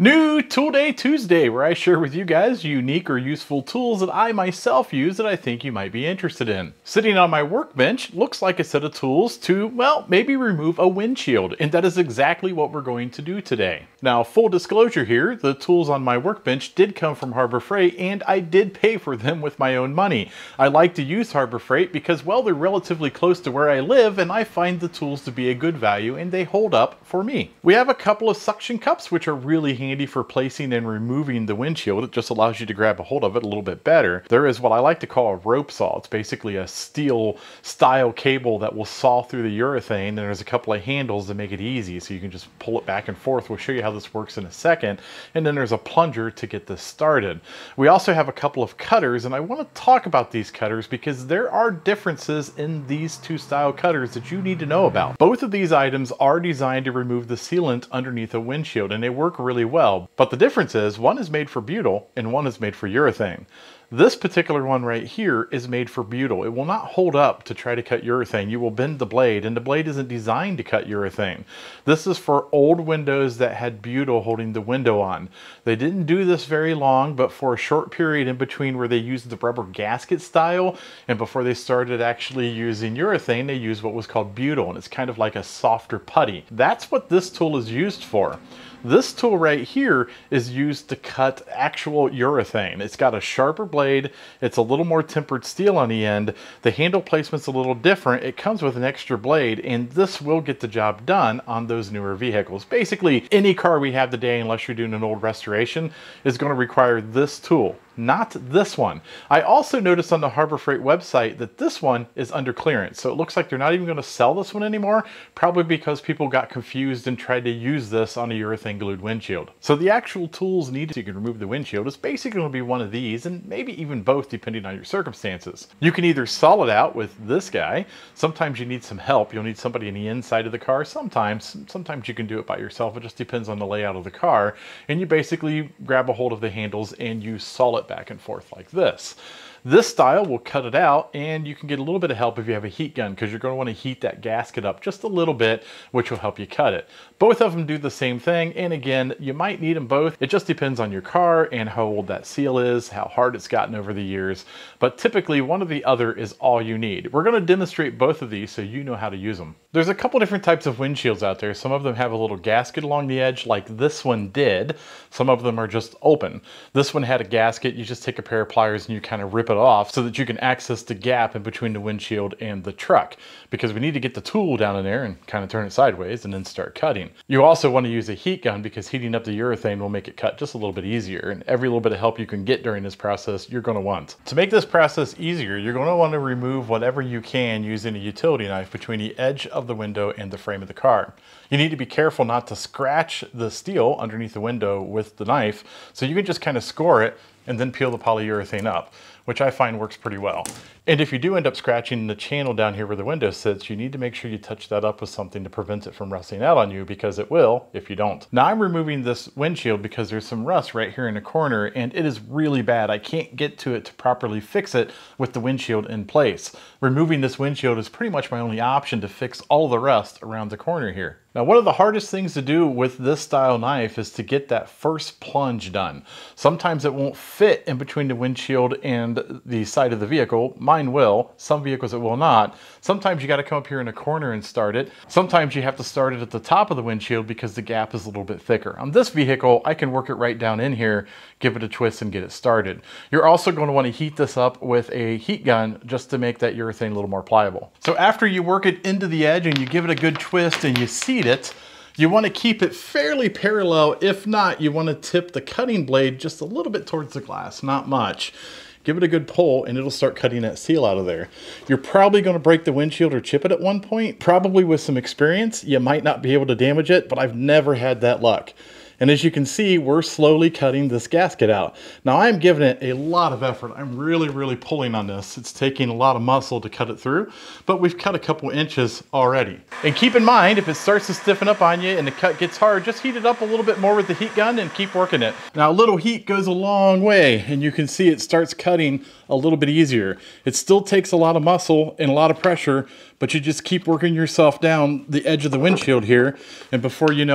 New Tool Day Tuesday, where I share with you guys unique or useful tools that I myself use that I think you might be interested in. Sitting on my workbench looks like a set of tools to, well, maybe remove a windshield, and that is exactly what we're going to do today. Now, full disclosure here, the tools on my workbench did come from Harbor Freight, and I did pay for them with my own money. I like to use Harbor Freight because, well, they're relatively close to where I live, and I find the tools to be a good value, and they hold up for me. We have a couple of suction cups, which are really handy for placing and removing the windshield. It just allows you to grab a hold of it a little bit better. There is what I like to call a rope saw. It's basically a steel style cable that will saw through the urethane, and there's a couple of handles to make it easy so you can just pull it back and forth. We'll show you how this works in a second. And then there's a plunger to get this started. We also have a couple of cutters, and I want to talk about these cutters because there are differences in these two style cutters that you need to know about. Both of these items are designed to remove the sealant underneath a windshield, and they work really well. But the difference is one is made for butyl and one is made for urethane. This particular one right here is made for butyl. It will not hold up to try to cut urethane. You will bend the blade, and the blade isn't designed to cut urethane. This is for old windows that had butyl holding the window on. They didn't do this very long, but for a short period in between where they used the rubber gasket style and before they started actually using urethane, they used what was called butyl, and it's kind of like a softer putty. That's what this tool is used for. This tool right here is used to cut actual urethane. It's got a sharper blade. It's a little more tempered steel on the end. The handle placement's a little different. It comes with an extra blade, and this will get the job done on those newer vehicles. Basically, any car we have today, unless you're doing an old restoration, is going to require this tool. Not this one. I also noticed on the Harbor Freight website that this one is under clearance. So it looks like they're not even going to sell this one anymore, probably because people got confused and tried to use this on a urethane glued windshield. So the actual tools needed so you can remove the windshield is basically going to be one of these, and maybe even both depending on your circumstances. You can either saw it out with this guy. Sometimes you need some help. You'll need somebody in the inside of the car. Sometimes you can do it by yourself. It just depends on the layout of the car. And you basically grab a hold of the handles and you saw it back and forth like this. This style will cut it out, and you can get a little bit of help if you have a heat gun, because you're going to want to heat that gasket up just a little bit, which will help you cut it. Both of them do the same thing, and again, you might need them both. It just depends on your car and how old that seal is, how hard it's gotten over the years, but typically one or the other is all you need. We're going to demonstrate both of these so you know how to use them. There's a couple different types of windshields out there. Some of them have a little gasket along the edge like this one did. Some of them are just open. This one had a gasket. You just take a pair of pliers and you kind of rip it off so that you can access the gap in between the windshield and the truck, because we need to get the tool down in there and kind of turn it sideways and then start cutting. You also want to use a heat gun because heating up the urethane will make it cut just a little bit easier, and every little bit of help you can get during this process you're going to want. To make this process easier, you're going to want to remove whatever you can using a utility knife between the edge of the window and the frame of the car. You need to be careful not to scratch the steel underneath the window with the knife, so you can just kind of score it and then peel the polyurethane up, which I find works pretty well. And if you do end up scratching the channel down here where the window sits, you need to make sure you touch that up with something to prevent it from rusting out on you, because it will if you don't. Now I'm removing this windshield because there's some rust right here in the corner, and it is really bad. I can't get to it to properly fix it with the windshield in place. Removing this windshield is pretty much my only option to fix all the rust around the corner here. Now, one of the hardest things to do with this style knife is to get that first plunge done. Sometimes it won't fit in between the windshield and the side of the vehicle. Mine will. Some vehicles it will not. Sometimes you got to come up here in a corner and start it. Sometimes you have to start it at the top of the windshield because the gap is a little bit thicker. On this vehicle, I can work it right down in here, give it a twist, and get it started. You're also going to want to heat this up with a heat gun just to make that urethane a little more pliable. So after you work it into the edge and you give it a good twist and you seat it, you want to keep it fairly parallel. If not, you want to tip the cutting blade just a little bit towards the glass, not much. Give it a good pull and it'll start cutting that seal out of there. You're probably going to break the windshield or chip it at one point. Probably with some experience, you might not be able to damage it, but I've never had that luck. And as you can see, we're slowly cutting this gasket out. Now I'm giving it a lot of effort. I'm really pulling on this. It's taking a lot of muscle to cut it through, but we've cut a couple inches already. And keep in mind, if it starts to stiffen up on you and the cut gets hard, just heat it up a little bit more with the heat gun and keep working it. Now a little heat goes a long way, and you can see it starts cutting a little bit easier. It still takes a lot of muscle and a lot of pressure, but you just keep working yourself down the edge of the windshield here, and before you know it,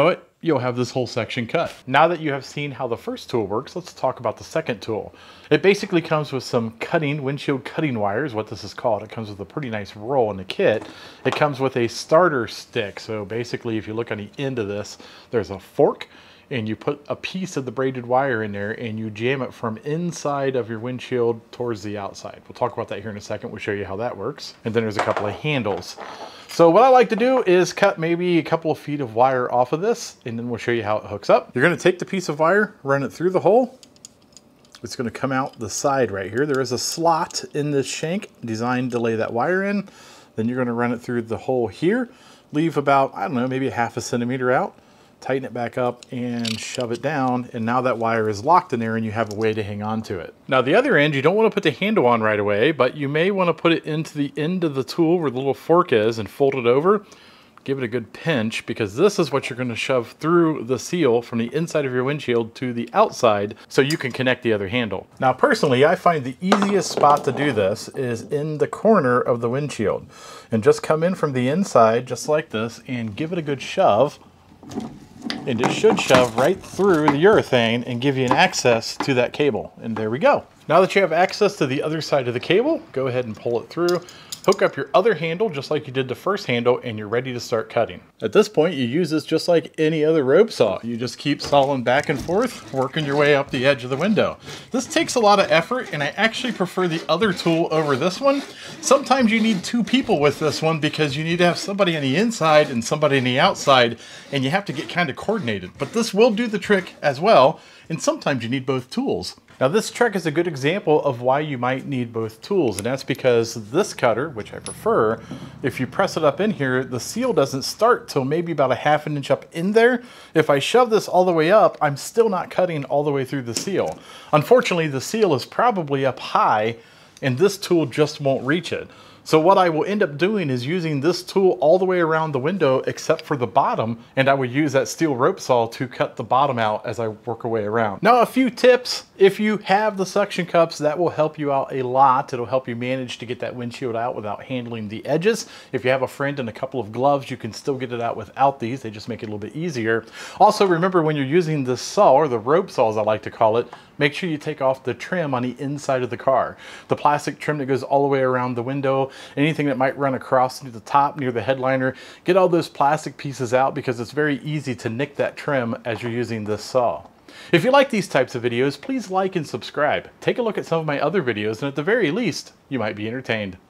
you'll have this whole section cut. Now that you have seen how the first tool works, let's talk about the second tool. It basically comes with some windshield cutting wires, what this is called. It comes with a pretty nice roll in the kit. It comes with a starter stick. So basically, if you look on the end of this, there's a fork, and you put a piece of the braided wire in there and you jam it from inside of your windshield towards the outside. We'll talk about that here in a second. We'll show you how that works. And then there's a couple of handles. So what I like to do is cut maybe a couple of feet of wire off of this, and then we'll show you how it hooks up. You're gonna take the piece of wire, run it through the hole. It's gonna come out the side right here. There is a slot in this shank designed to lay that wire in. Then you're gonna run it through the hole here, leave about, I don't know, maybe a ½ centimeter out. Tighten it back up and shove it down, and now that wire is locked in there and you have a way to hang on to it. Now the other end, you don't want to put the handle on right away, but you may want to put it into the end of the tool where the little fork is and fold it over. Give it a good pinch, because this is what you're going to shove through the seal from the inside of your windshield to the outside so you can connect the other handle. Now personally, I find the easiest spot to do this is in the corner of the windshield. And just come in from the inside just like this and give it a good shove. And it should shove right through the urethane and give you an access to that cable. And there we go. Now that you have access to the other side of the cable, go ahead and pull it through. Hook up your other handle just like you did the first handle, and you're ready to start cutting. At this point, you use this just like any other rope saw. You just keep sawing back and forth, working your way up the edge of the window. This takes a lot of effort, and I actually prefer the other tool over this one. Sometimes you need 2 people with this one because you need to have somebody on the inside and somebody on the outside, and you have to get kind of coordinated. But this will do the trick as well, and sometimes you need both tools. Now this trick is a good example of why you might need both tools, and that's because this cutter, which I prefer, if you press it up in here, the seal doesn't start till maybe about a ½ inch up in there. If I shove this all the way up, I'm still not cutting all the way through the seal. Unfortunately, the seal is probably up high, and this tool just won't reach it. So what I will end up doing is using this tool all the way around the window except for the bottom, and I would use that steel rope saw to cut the bottom out as I work our way around. Now a few tips. If you have the suction cups, that will help you out a lot. It'll help you manage to get that windshield out without handling the edges. If you have a friend and a couple of gloves, you can still get it out without these. They just make it a little bit easier. Also remember, when you're using this saw, or the rope saw as I like to call it, make sure you take off the trim on the inside of the car. The plastic trim that goes all the way around the window, anything that might run across near the top, near the headliner, get all those plastic pieces out, because it's very easy to nick that trim as you're using this saw. If you like these types of videos, please like and subscribe. Take a look at some of my other videos, and at the very least, you might be entertained.